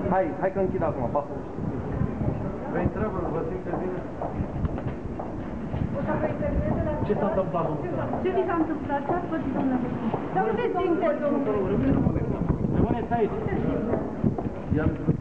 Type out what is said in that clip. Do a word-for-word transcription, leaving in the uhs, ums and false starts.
Hai, hai că închid acum, pa. Vă întreabă, vă simte bine? Ce s-a întâmplat, domnul? Ce vi s-a întâmplat? Ce ați pățit, domnule? Dar unde simte, domnule? Rămâneți aici.